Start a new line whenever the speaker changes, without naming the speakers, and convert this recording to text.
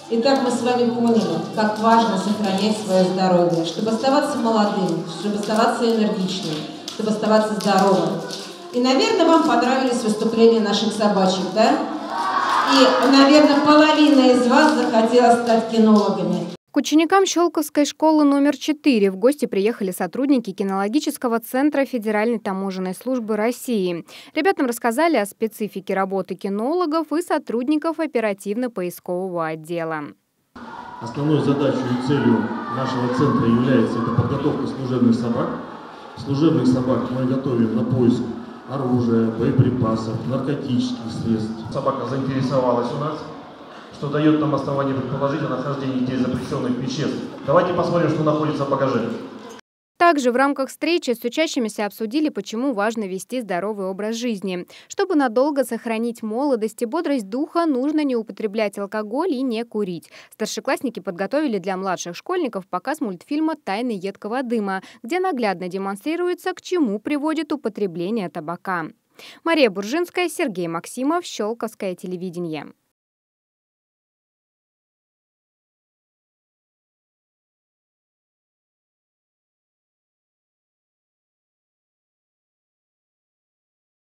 Итак, мы с вами поняли, как важно сохранять свое здоровье, чтобы оставаться молодым, чтобы оставаться энергичным, чтобы оставаться здоровым. И, наверное, вам понравились выступления наших собачек, да? И, наверное, половина из вас захотела стать кинологами.
К ученикам Щелковской школы номер 4 в гости приехали сотрудники кинологического центра Федеральной таможенной службы России. Ребятам рассказали о специфике работы кинологов и сотрудников оперативно-поискового отдела.
Основной задачей и целью нашего центра является подготовка служебных собак. Служебных собак мы готовим на поиск оружия, боеприпасов, наркотических средств. Собака заинтересовалась у нас, что дает нам основание предположить о нахождении здесь запрещенных веществ. Давайте посмотрим, что находится в багаже.
Также в рамках встречи с учащимися обсудили, почему важно вести здоровый образ жизни. Чтобы надолго сохранить молодость и бодрость духа, нужно не употреблять алкоголь и не курить. Старшеклассники подготовили для младших школьников показ мультфильма «Тайны едкого дыма», где наглядно демонстрируется, к чему приводит употребление табака. Мария Буржинская, Сергей Максимов, Щелковское телевидение.